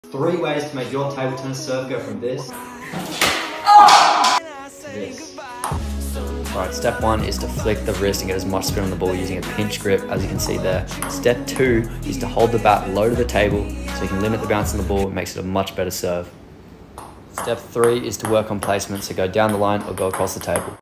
3 ways to make your table tennis serve go from this to this. Alright, step 1 is to flick the wrist and get as much spin on the ball using a pinch grip, as you can see there. Step 2 is to hold the bat low to the table so you can limit the bounce on the ball. It makes it a much better serve. Step 3 is to work on placement, so go down the line or go across the table.